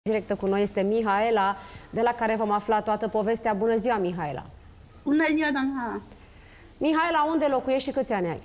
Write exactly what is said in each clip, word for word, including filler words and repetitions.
Directă cu noi este Mihaela, de la care vom afla toată povestea. Bună ziua, Mihaela! Bună ziua, doamna! Mihaela, unde locuiești și câți ani ai?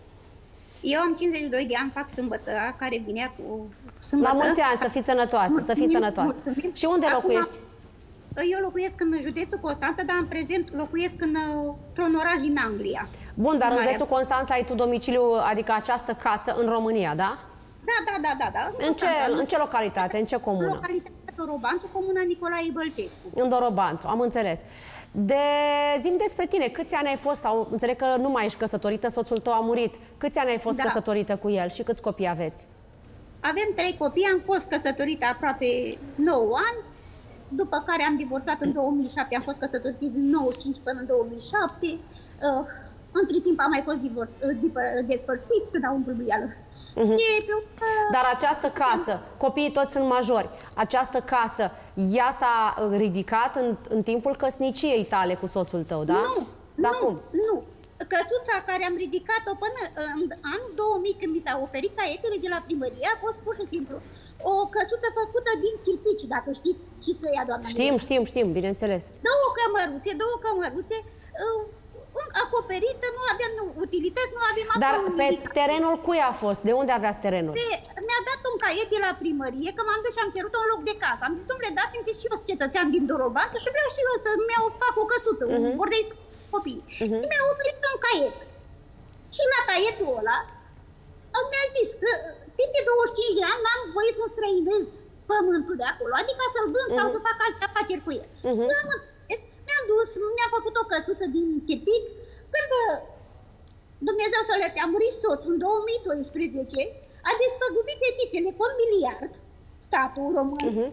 Eu am cincizeci și doi de ani, fac sâmbătă, care vine cu sâmbătă. La mulți ani, să fii sănătoasă, mulțumim, să fii sănătoasă. Mulțumim. Și unde Acum, locuiești? Eu locuiesc în județul Constanța, dar în prezent locuiesc într-un oraș din Anglia. Bun, dar în județul Constanța ai tu domiciliu, adică această casă în România, da? Da, da, da, da. da. În, ce, în ce localitate, în ce comună? Localitatea Dorobanțu, comuna Nicolae Bălcescu. În Dorobanțu, am înțeles. De zi-mi despre tine, câți ani ai fost, sau înțeleg că nu mai ești căsătorită, soțul tău a murit. Câți ani ai fost da. căsătorită cu el și câți copii aveți? Avem trei copii, am fost căsătorită aproape nouă ani, după care am divorțat în două mii șapte, am fost căsătorită din nouăzeci și cinci până în două mii șapte. Uh, între timp am mai fost despărțiți când au îmbrăbuială. Uh-huh. Dar această casă, copiii toți sunt majori, această casă, ea s-a ridicat în, în timpul căsniciei tale cu soțul tău, da? Nu, da nu, cum? nu. Căsuța care am ridicat-o până în anul două mii, când mi s-a oferit caietele de la primărie, a fost pur și simplu o căsuță făcută din chirpici, dacă știți și să ia, doamna. Știm, știm, știm, bineînțeles. Două cămăruțe, două cămăruțe, acoperită, nu aveam utilități, nu avem Dar pe nimic. Terenul cui a fost? De unde aveați terenul? Mi-a dat un caiet de la primărie, că m-am dus și am cerut un loc de casă. Am zis, domnule, dați-mi că și eu sunt cetățean din Dorobanță și vreau și eu să-mi fac o căsuță, uh-huh. un bordei copii. Uh-huh. Și mi-a oferit un caiet. Și la caietul ăla mi-a zis că timp de douăzeci și cinci de ani n-am voie să străinez pământul de acolo, adică să-l vând uh-huh. sau să fac alte afaceri cu el. Uh-huh. Mi-am dus, mi-a făcut o căsuță din chirpic. Când Dumnezeu să le a murit soțul în două mii doisprezece, a despăgubit fetițele cu un miliard, statul român. Uh-huh.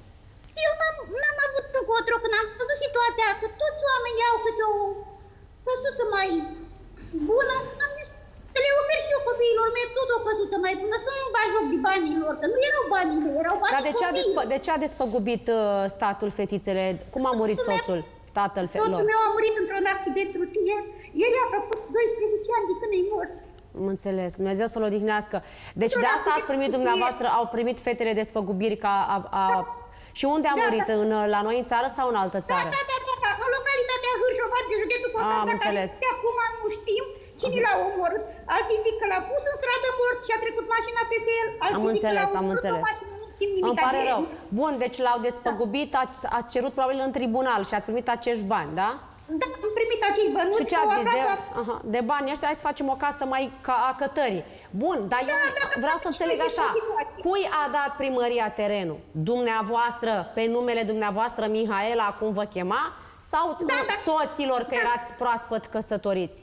Eu n-am avut încotro când am văzut situația că toți oamenii au câte o căsuță mai bună. Am zis să le ofer și eu copiilor mei tot o căsuță mai bună, să nu-mi bag joc de banii lor, că nu erau banii mei, erau banii. Dar de ce, a despă, de ce a despăgubit uh, statul fetițele? Cum a murit soțul? Tatăl fetelor. Soțul meu a murit într-un accident rutier. El a făcut doisprezece ani de când e mort. Am înțeles. Dumnezeu să-l odihnească. Deci de asta ați primit dumneavoastră, au primit fetele despăgubiri ca a... a... Da. Și unde a murit? Da, da. În, la noi în țară sau în altă țară? Da, da, da, da. În localitatea Hârșovat, de județul Constanța, care de acum nu știm cine l-a omorât. Alții zic că l-a pus în stradă mort și a trecut mașina peste el. Alții am înțeles, am înțeles. Îmi pare rău. Bun, deci l-au despăgubit, ați, ați cerut probabil în tribunal și ați primit acești bani, da? Da, am primit acești bani. Și ce ați zis? De, aha, de bani ăștia, hai să facem o casă mai ca a cătării. Bun, dar da, eu da, vreau să înțeleg așa. Cui a dat primăria terenul? Dumneavoastră, pe numele dumneavoastră, Mihaela, cum vă chema? Sau da, da, soților, că da. erați proaspăt căsătoriți?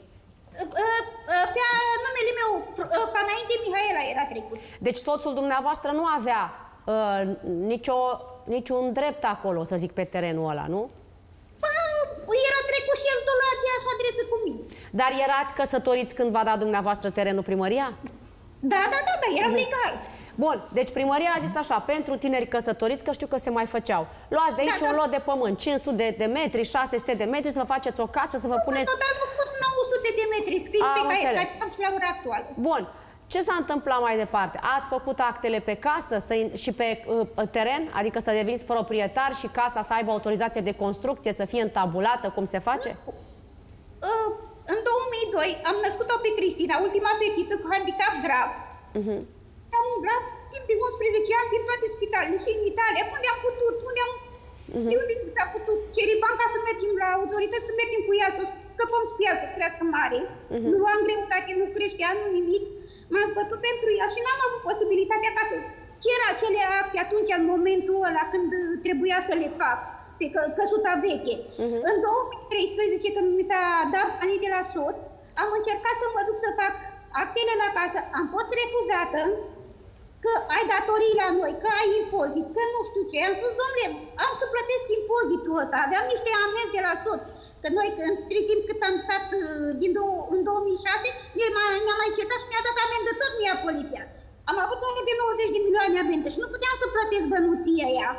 Pe numele meu, pe înainte Mihaela era trecut. Deci soțul dumneavoastră nu avea Uh, nicio, niciun drept acolo, să zic, pe terenul ăla, nu? Păi, era trecut și el tot la aceeași adresă cu mine. Dar erați căsătoriți când v-a dat dumneavoastră terenul primăria? Da, da, da, da, eram legal. Bun, deci primăria a zis așa, pentru tineri căsătoriți, că știu că se mai făceau, luați de aici da, un da. lot de pământ, cinci sute de metri, șase sute de metri, să vă faceți o casă, să vă puneți... Total au fost nouă sute de metri, scris pe caiet, ca și am și la ora actuală. Bun. Ce s-a întâmplat mai departe? Ați făcut actele pe casă să, și pe uh, teren? Adică să deveniți proprietar și casa să aibă autorizație de construcție, să fie întabulată, cum se face? Uh, în două mii doi am născut-o pe Cristina, ultima fetiță cu handicap grav. Uh-huh. Am umblat timp de unsprezece ani prin toate spitalele și în Italia, unde am putut, unde am... Uh-huh. De unde s-a putut cere banca să mergem la autorități, să mergem cu ea, să scăpăm spia, să crească mare. Uh-huh. Nu am greutate, nu creștea, nu nimic. M-am zbătut pentru ea și n-am avut posibilitatea ca să cer acele acte atunci, în momentul ăla, când trebuia să le fac, pe că, căsuța veche. Uh-huh. În două mii treisprezece, când mi s-a dat banii de la soț, am încercat să mă duc să fac actele la casă. Am fost refuzată, că ai datorii la noi, că ai impozit, că nu știu ce. Am spus, domnule, am să plătesc impozitul ăsta. Aveam niște amenzi de la soț. Că noi, între timp cât am stat din două, în două mii șase, ne-a mai certat și mi-a dat amendă, tot mi-a poliția. Am avut unul de nouăzeci de milioane amendă și nu puteam să plătesc bănuția aia.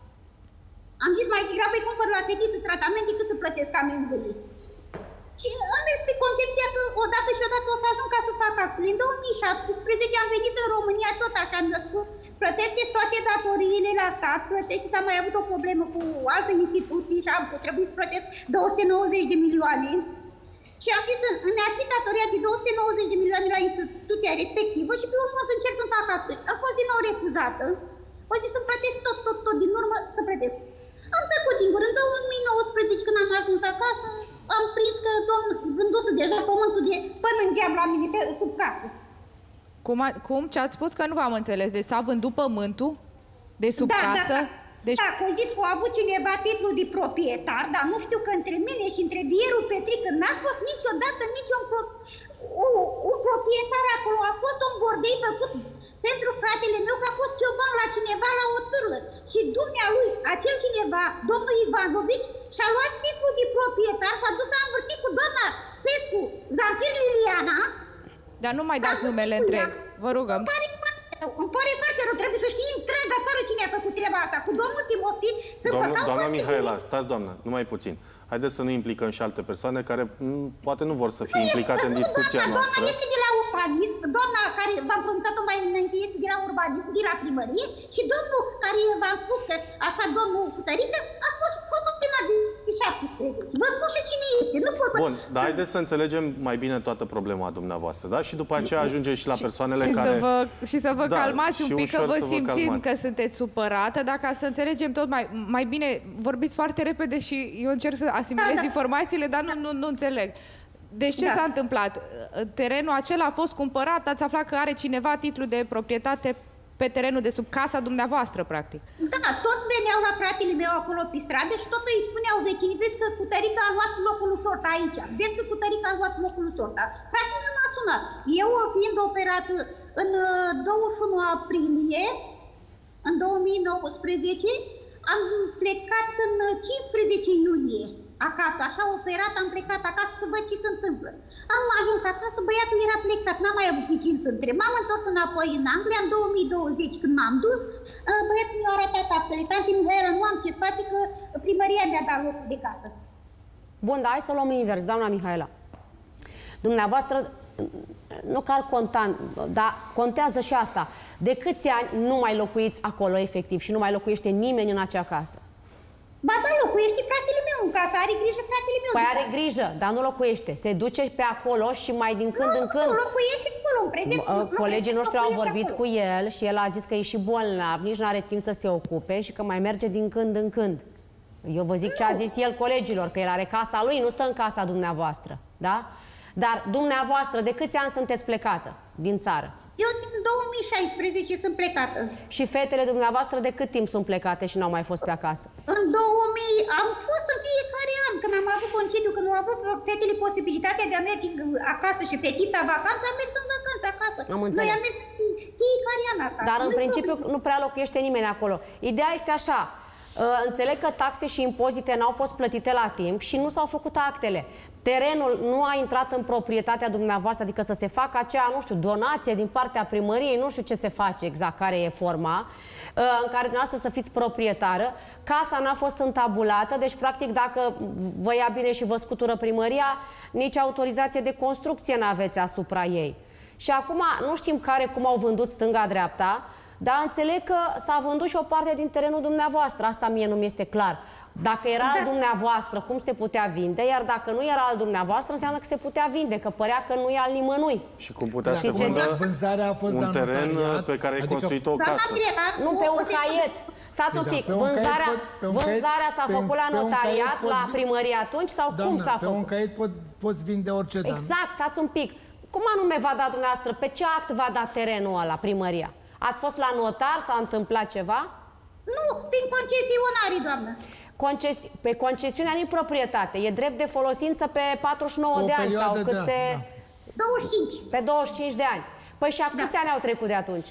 Am zis, mai degrabă îi cumpăr la fetiță tratament decât să plătesc amenzile. Și am mers pe concepția că odată și odată o să ajung ca să fac actul. În două mii șaptesprezece am venit în România, tot așa, am născut plătește toate datoriile la stat, plătește, am mai avut o problemă cu o altă instituție și am trebuit să plătesc două sute nouăzeci de milioane. Și am zis, îmi achit datoria de două sute nouăzeci de milioane la instituția respectivă și pe urmă o să încerc să fac atât. Am fost din nou refuzată. O zis să plătesc tot, tot, tot, din urmă să plătesc. Am trecut din curând, în două mii nouăsprezece, când am ajuns acasă, am prins că domnul vânduse deja pământul de până în geam la mine, pe, sub casă. Cum, a, cum? Ce ați spus că nu v-am înțeles? Deci s-a vândut pământul de sub da, casă? Da, da. Deci... Da, că a zis că a avut cineva titlul de proprietar, dar nu știu că între mine și între Dieru Petrică n-a fost niciodată niciun pro... un, un proprietar acolo. A fost un bordei făcut pentru fratele meu, că a fost cioban la cineva la o târlă. Și dumnealui, acel cineva, domnul Ivanovici, și-a luat titlul de proprietar, s-a dus la învârtit cu doamna Pecu Zamfir Liliana. Dar nu mai dați numele întreg, vă rugăm. Îmi pare, îmi pare foarte rău, trebuie să știi întreaga țară cine a făcut treaba asta. Cu domnul Timofei să Doamna, doamna Mihaela, stați doamnă, numai puțin. Haideți să nu implicăm și alte persoane care m, poate nu vor să fie implicate în discuția doamna, noastră. Doamna este de la urbanism, doamna care v-am pronunțat-o mai înainte este de la urbanism, de la primărie și domnul care v-am spus că așa domnul Cutărică a fost fost primar de șaptesprezece. Vă spun și cine este, nu pot să... Bun, dar haideți să înțelegem mai bine toată problema dumneavoastră, da? Și după aceea ajungem și la persoanele și, și care... Să vă, și să vă da, calmați un pic, că vă simțim calmați. că sunteți supărată, dar ca să înțelegem tot mai, mai bine, vorbiți foarte repede și eu încerc să asimilez da, da. informațiile, dar nu, nu, nu înțeleg. Deci ce da. s-a întâmplat? Terenul acela a fost cumpărat, ați aflat că are cineva titlul de proprietate pe terenul de sub casa dumneavoastră, practic. Da, tot veneau la fratele meu acolo pe stradă și tot îi spuneau vecinii, vezi că Cutărica a luat locul lui Sorta aici, vezi că Cutărica a luat locul lui Sorta. Fratele meu m-a sunat. Eu, fiind operat în douăzeci și unu aprilie, în două mii nouăsprezece, am plecat în cincisprezece iulie. Acasă, așa operat, am plecat acasă să văd ce se întâmplă. Am ajuns acasă, băiatul era plecat, n-am mai avut pikin să întreb. M-am întors înapoi în Anglia, în două mii douăzeci, când m-am dus, băiatul mi-a arătat actele. Tanti Mihaela, nu am ce-ți face, că primăria mi-a dat locul de casă. Bun, dar hai să luăm invers, doamna Mihaela. Dumneavoastră, nu că ar conta, dar contează și asta. De câți ani nu mai locuiți acolo, efectiv, și nu mai locuiește nimeni în acea casă? Ba da, locuiește fratele meu în casă, are grijă fratele meu. Păi are grijă, dar nu locuiește. Se duce pe acolo și mai din când nu, în când... Nu, locuiește acolo, în prezent. Colegii noștri au vorbit acolo cu el și el a zis că e și bolnav, nici nu are timp să se ocupe și că mai merge din când în când. Eu vă zic nu. ce a zis el colegilor, că el are casa lui, nu stă în casa dumneavoastră. Da? Dar dumneavoastră, de câți ani sunteți plecată din țară? Eu din două mii șaisprezece sunt plecată. Și fetele dumneavoastră de cât timp sunt plecate și n-au mai fost pe acasă? În două mii am fost în fiecare an, când am avut concediu, când au avut fetele posibilitatea de a merge acasă și fetița vacanță, am mers în vacanță acasă. Am înțeles. Noi am mers fiecare an acasă. Dar în nu principiu nu prea locuiește nimeni acolo. Ideea este așa. Înțeleg că taxe și impozite n-au fost plătite la timp și nu s-au făcut actele. Terenul nu a intrat în proprietatea dumneavoastră, adică să se facă acea, nu știu, donație din partea primăriei, nu știu ce se face exact, care e forma, în care dumneavoastră să fiți proprietară. Casa n-a fost întabulată, deci practic dacă vă ia bine și vă scutură primăria, nici autorizație de construcție n-aveți asupra ei. Și acum nu știm care cum au vândut stânga-dreapta, dar înțeleg că s-a vândut și o parte din terenul dumneavoastră. Asta mie nu mi este clar. Dacă era al dumneavoastră, cum se putea vinde? Iar dacă nu era al dumneavoastră, înseamnă că se putea vinde, că părea că nu e al nimănui. Și cum putea da, să vândă vânzarea a fost un teren notariat, pe care ai adică... construit o casă? Nu, pe un caiet. Stați un pic, vânzarea, vânzarea s-a făcut la notariat, la primărie atunci, sau cum s-a făcut? Pe un caiet poți vinde orice, Dan. Exact, stați un pic. Cum anume v-a dat dumneavoastră? Pe ce act v-a dat terenul ăla, primăria? Ați fost la notar? S-a întâmplat ceva? Nu, prin concesionarii, doamnă. Conces... Pe concesiunea nu proprietate. E drept de folosință pe patruzeci și nouă de ani sau cât da, se... Da. douăzeci și cinci. Pe douăzeci și cinci de ani. Păi și a câți da. ani au trecut de atunci?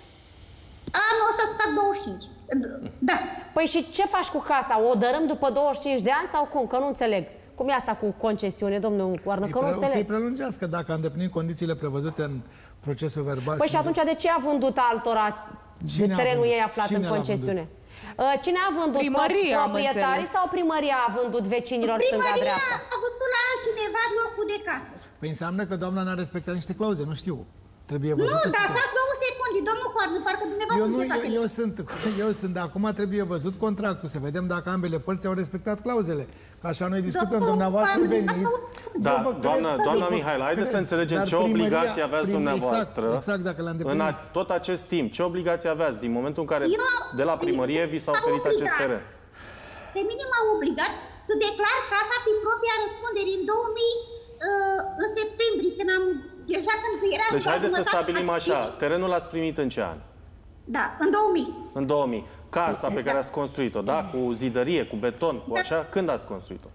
Anul ăsta fac douăzeci și cinci. Da. Păi și ce faci cu casa? O dărâm după douăzeci și cinci de ani sau cum? Că nu înțeleg. Cum e asta cu concesiune, domnul Coarnă? Că nu înțeleg. O să-i prelungească dacă a îndeplinit condițiile prevăzute în procesul verbal. Păi și atunci de ce a vândut altora terenul ei aflat în concesiune? Cine a vândut? Primăria, proprietarii sau primăria a vândut vecinilor stânga-dreapta? Primăria a vândut la altcineva locul de casă. Păi înseamnă că doamna n-a respectat niște clauze, nu știu. Trebuie văzut. Nu, dar stați două secunde, domnul Coarnă, parcă dumneavoastră Eu, nu, sunteți eu, eu, sunt, eu sunt, dar acum trebuie văzut contractul, să vedem dacă ambele părți au respectat clauzele. Că așa noi discutăm, Domnul dumneavoastră Coarnă, veniți. Da, eu vă doamna, cred, doamna vă Mihaela, haideți să cred. înțelegem Dar ce primăria- obligații aveați prim- dumneavoastră Exact, exact dacă l-a în îndeplinit. a, tot acest timp. Ce obligații aveați din momentul în care Eu- de la primărie vi s-a m-au oferit acest obligat. teren? Pe mine m-au obligat să declar casa pe propria răspundere în două mii, uh, în septembrie, când am, deja când era... Deci haideți să stabilim așa. Terenul l-ați primit în ce an? Da, în două mii. În două mii. Casa pe care ați construit-o, da? Cu zidărie, cu beton, cu așa, când ați construit-o?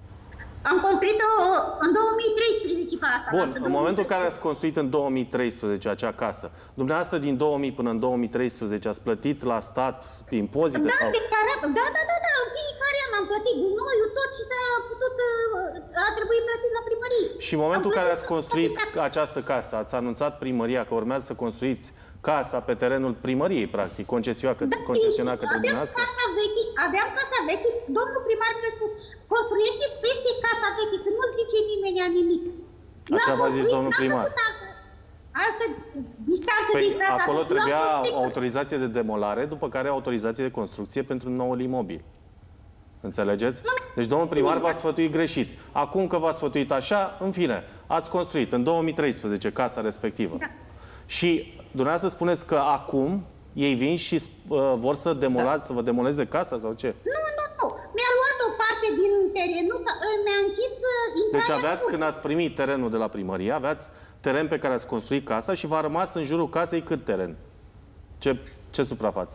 Am construit-o în două mii treisprezece casa. Bun, în momentul în care ați construit în două mii treisprezece acea casă, dumneavoastră din două mii până în două mii treisprezece ați plătit la stat impozite? Da, sau... declarat. Da, da, da, da, în fiecare an am plătit gunoiul, tot ce s-a putut, uh, a trebuit plătit la primărie. Și în momentul în Am care plătit ați construit toate această casă, ați anunțat primăria că urmează să construiți casa pe terenul primăriei, practic, concesionat către, Da, concesionat către aveam dumneavoastră? casa veche, aveam casa veche, domnul primar mi-a spus, construiește-ți peste casa veche, că nu zice nimeni nimic. Așa v-a zis domnul primar. Altă, altă distanță Păi din casa. acolo Nu trebuia am construit. autorizație de demolare, după care autorizație de construcție pentru noul imobil. Înțelegeți? Deci domnul primar v-a sfătuit greșit. Acum că v-a sfătuit așa, în fine, ați construit în două mii treisprezece casa respectivă. Da. Și dumneavoastră spuneți că acum ei vin și uh, vor să demolați, să vă demoleze casa sau ce? Nu, nu, nu. Mi-a luat o parte din terenul, că, uh, mi-a închis uh, intrarea Deci aveați, în curte. când ați primit terenul de la primărie, aveați teren pe care ați construit casa și v-a rămas în jurul casei cât teren? Ce, ce suprafață?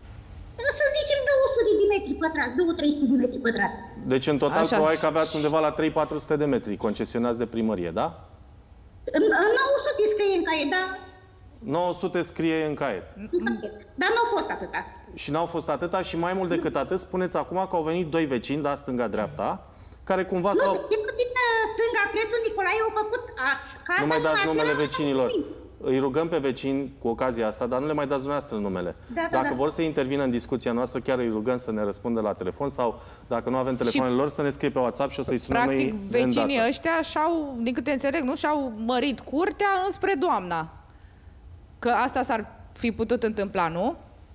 Să zicem două sute de metri pătrați, două trei sute de metri pătrați. Deci în total Așa. probabil că aveați undeva la trei patru sute de metri concesionați de primărie, da? În, în nouă sute scrie în caiet, da? nouă sute scrie în caiet. Dar nu a fost atâta. Și n-au fost atâta și mai mult decât atât, spuneți acum că au venit doi vecini, da, stânga-dreapta, care cumva Nu, s-au... din, din uh, stânga, Crețul Nicolae, au făcut a, casa Nu mai dați numai numele acela vecinilor. la Îi rugăm pe vecini cu ocazia asta, dar nu le mai dați dumneavoastră numele. Da, da, Dacă da. vor să intervină în discuția noastră, chiar îi rugăm să ne răspundă la telefon sau, dacă nu avem telefoanele lor, să ne scrie pe WhatsApp și o să-i sunăm Practic, noi vecinii îndată. ăștia și-au, din câte înțeleg, nu și-au mărit curtea înspre doamna. Că asta s-ar fi putut întâmpla, nu?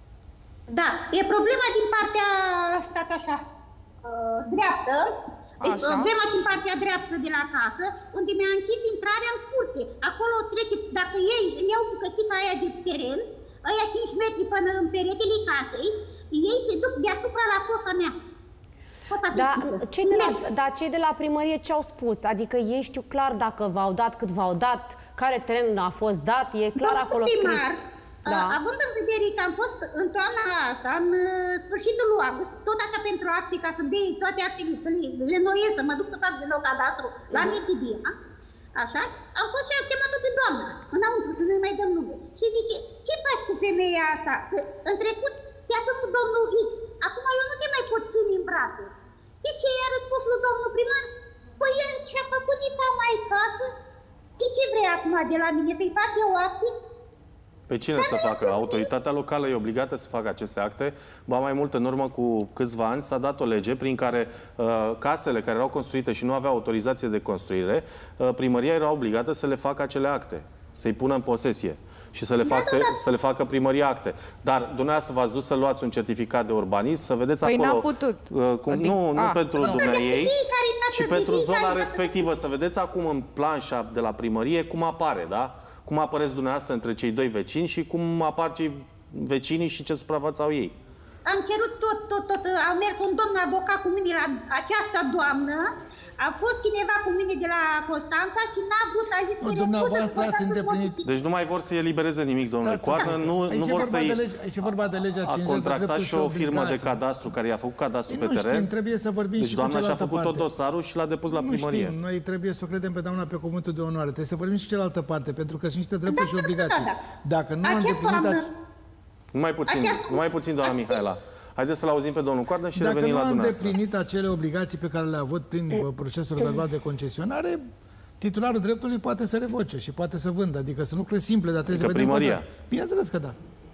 Da, e problema din partea, stat așa, uh, dreaptă. Deci, Așa. problema din partea dreaptă de la casă, unde mi-a închis intrarea în curte. Acolo trece, dacă ei îmi iau bucățica aia de teren, aia cinci metri până în peretele casei, ei se duc deasupra la fosa mea. Fosa Da, septică. cei de la, dar cei de la primărie ce au spus? Adică ei știu clar dacă v-au dat, cât v-au dat, care teren a fost dat, e clar Domnul acolo scris. primar, Da. uh, având în vedere că am fost în toamna asta, în uh, sfârșitul lui august, tot așa pentru acte, ca să bei toate actele, să le renoiez, să mă duc să fac de nou cadastru la Nicidia, așa, am fost și am chemat-o pe doamna, înăuntru, să nu-i mai dăm nume. Și zice, ce faci cu femeia asta? Că în trecut te-a spus domnul X, acum eu nu te mai pot ține în brațe. Știi ce i-a răspuns lui domnul primar? Păi el ce-a făcut de ta mai casă? De ce vrei acum de la mine? Să-i fac eu acte? Pe cine să facă? Autoritatea locală e obligată să facă aceste acte. Ba mai mult, în urmă cu câțiva ani s-a dat o lege prin care uh, casele care erau construite și nu aveau autorizație de construire, uh, primăria era obligată să le facă acele acte, să-i pună în posesie și să le, facă, să le facă primăria acte. Dar dumneavoastră v-ați dus să luați un certificat de urbanism, să vedeți Păi acolo... n-a putut. Uh, cum, Adică- nu, nu a, pentru nu. dumneaei, Fiecare ci dată, pentru fiecare zona dată. respectivă. Să vedeți acum în planșa de la primărie cum apare, da? Cum apăreți dumneavoastră între cei doi vecini și cum apar cei vecinii și ce suprafață au ei. Am cerut tot, tot, tot. A mers un domn avocat cu mine la această doamnă. A fost cineva cu mine de la Constanța și n-a vrut, a zis că O, refuză dumneavoastră să ați facă îndeplinit. Deci nu mai vor să elibereze nimic, domnule Stați, Coarnă, nu, aici nu e vor vorba să-i... de lege- Aici e vorba de legea A cincizeci de contractat drepturi și o firmă de obligații. cadastru care i-a făcut cadastru Păi pe nu teren. știm, trebuie să vorbim Deci și cu doamna și-a cealaltă făcut tot parte. dosarul și l-a depus la Nu primărie. știm, noi trebuie să o credem pe doamna pe cuvântul de onoare. Trebuie să vorbim și cealaltă parte, pentru că sunt niște drepturi și obligații. da, da. Dacă nu a Acea îndeplinit... doamnă- ac- Numai puțin, numai puțin, doamna Mihaela. Haideți să-l auzim pe domnul Coarnă și Dacă revenim nu la a dumneavoastră. îndeplinit acele obligații pe care le-a avut prin uh, procesul verbal de concesionare, titularul dreptului poate să revoce și poate să vândă. Adică sunt lucruri simple, dar trebuie Adică să vedem... primăria. contra- Bineînțeles că da.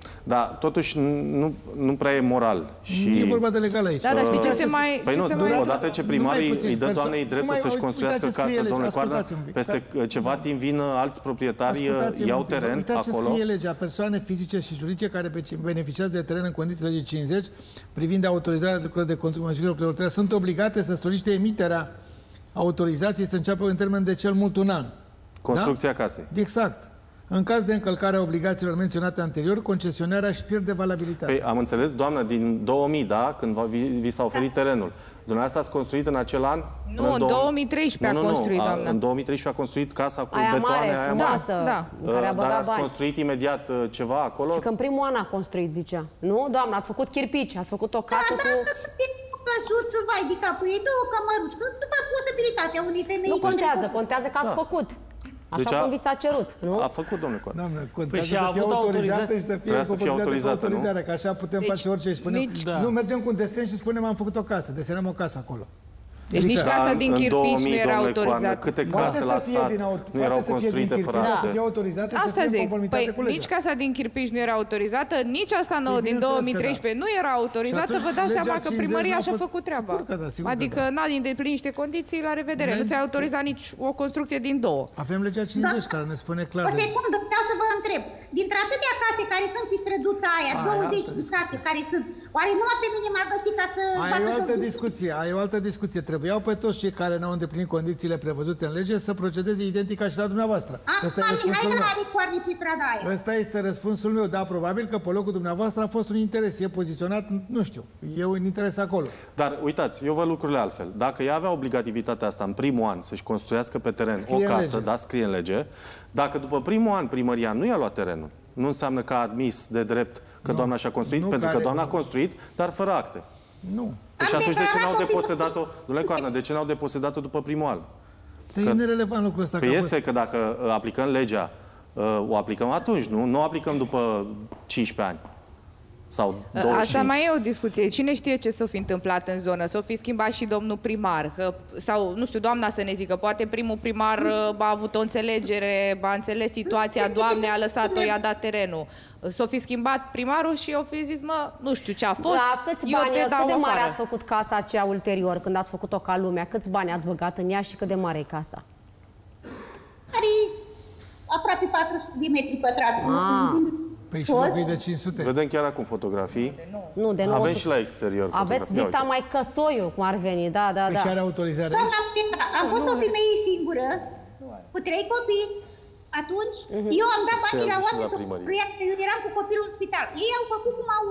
Da, totuși nu, nu prea e moral. Și... Nu e vorba de legal aici. Da, dar știi ce se mai... Păi ce nu, se mai... odată ce primarii îi dă doamnei dreptul să-și construiască casă, domnule Coarnă, peste ceva timp vin alți proprietari, iau teren uitați acolo. Ce scrie legea. Persoane fizice și juridice care beneficiază de teren în condițiile legii cincizeci, privind autorizarea lucrurilor de construcție, sunt obligate să solicite emiterea autorizației să înceapă în termen de cel mult un an. Construcția da? casei. Exact. În caz de încălcare a obligațiilor menționate anterior, concesionarea își pierde valabilitatea. Păi, am înțeles, doamnă, din două mii, da? Când vi, vi s-a oferit terenul. Dumneavoastră ați construit în acel an? Nu, în două mii treisprezece nu, a nu, construit, nu. doamnă. În două mii treisprezece a construit casa cu aia betoane, mare, aia frumoasă, mare. Da. în care a Dar băgat ați bani. construit imediat uh, ceva acolo? Și că în primul an a construit, zicea. Nu, doamnă, ați făcut chirpici, ați făcut o casă Da, cu... da, căsuț, vai de capul ei, două cămăruți, după posibilitatea unei femei. Nu contează, contează că ați Da. făcut. Așa Deci a- cum vi s-a cerut, nu? A făcut, domnule Coarne. Doamne, contează Păi și a să fie avut autorizată autorizație. și să fie Trebuia să fie compatibilă cu autorizată, nu? autorizarea, că așa putem Deci, face orice și spunem. nici- Da. Nu, mergem cu un desen și spunem am făcut o casă, desenăm o casă acolo. Deci nici Adică- casa Dar din în chirpici două mii, nu era domnule Coarne, autorizată. câte Poate case să la fie sat din aut- nu poate erau să fie construite din fără chirpici, acte? să fie autorizată, să Asta fie în zic. conformitate Păi cu legea. nici casa din Chirpici nu era autorizată, nici asta nouă Păi, din bineînțeles două că mii treisprezece nu era autorizată. Și atunci Vă dați legea seama că cincizeci primăria n-a și-a fost- făcut treaba. sigur că da, sigur că Adică da. n-a îndeplinit niște condiții, la revedere. Ne- Nu ți-a autorizat nici o construcție din două. Avem legea cincizeci care ne spune clar. O secundă, vreau să vă întreb. Dintre atâtea case care sunt pe străduța aia, Aia, douăzeci altă de case care sunt, oare numai pe mine m-a găsit ca să... Aia facă e o altă domnul? discuție, aia e o altă discuție. Trebuiau pe toți cei care n-au îndeplinit condițiile prevăzute în lege să procedeze identic ca și la dumneavoastră. A, Ăsta e hai răspunsul că meu. are coarne pe strada aia. Ăsta este răspunsul meu, da, probabil că pe locul dumneavoastră a fost un interes, e poziționat, nu știu, e un interes acolo. Dar uitați, eu văd lucrurile altfel. Dacă ea avea obligativitatea asta în primul an să-și construiască pe teren Scrie o în casă, lege. da, scrie în lege, dacă după primul an primăria nu i-a luat terenul, nu înseamnă că a admis de drept că Nu. doamna și-a construit, Nu, pentru că care- doamna a construit, dar fără acte. Nu. Și Am atunci de ce declarat n-au copilul- deposedat-o, domnule Coarnă, de ce n-au deposedat-o după primul an? Dar e nerelevant lucrul ăsta. Păi că a este fost- că dacă uh, aplicăm legea, uh, o aplicăm atunci, nu? Nu o aplicăm după cincisprezece ani. Sau douăzeci și cinci. Asta mai e o discuție. Cine știe ce s-o fi întâmplat în zonă? S-o fi schimbat și domnul primar. Că, sau, nu știu, doamna să ne zică, poate primul primar uh, a avut o înțelegere, a înțeles situația, doamne, a lăsat-o, i-a dat terenul. S-o fi schimbat primarul și o fi zis, mă, nu știu ce a fost, La câți eu bani, te dau cât de mare afară. ați făcut casa aceea ulterior, când ați făcut-o ca lumea? Câți bani ați băgat în ea și cât de mare e casa? Are aproape patru sute de metri pătrați. Ah. Păi și Fost? locul e de cinci sute. Vedem chiar acum fotografii. Nu, de nouă Avem sute. și la exterior Aveți fotografii. Ia dicta uite. mai căsoiul, cum ar veni, da, da, Păi da. și are autorizare aici? Doamna Petra, am fost o femeie singură, cu trei copii. Atunci, eu am dat Ce banii la a zis oameni la cu primărie? proiecte, eu eram cu copilul în spital. Ei au făcut cum au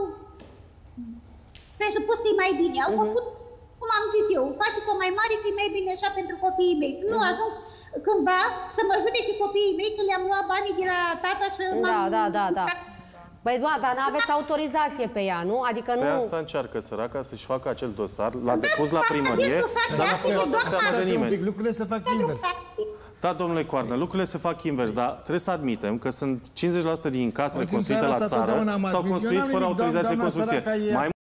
presupus că e mai bine. Au făcut cum am zis eu, faceți-o mai mare că e mai bine așa pentru copiii mei. Să nu ajung cândva să mă judece copiii mei că le-am luat banii de la tata și Da, m-am... da, da, da. Băi, da, dar n-aveți autorizație pe ea, nu? Adică Pe nu... asta încearcă săraca să-și facă acel dosar, l-a Da, depus la fac primărie, acest dosar, dar da, n-a făcut doamna, seama de Stați un nimeni. pic, lucrurile se fac invers. Da, domnule Coarnă, lucrurile se fac invers, dar trebuie să admitem că sunt cincizeci la sută din casele Auzi, în construite țara la asta țară totdeauna am s-au admis. Eu construit n-am fără nimic, autorizație de doamna construcție. săraca e- Mai